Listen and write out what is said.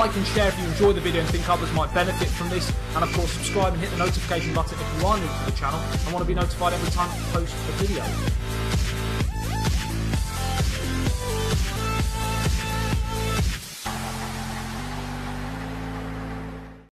Like and share if you enjoy the video and think others might benefit from this. And of course, subscribe and hit the notification button if you are new to the channel and want to be notified every time I post a video.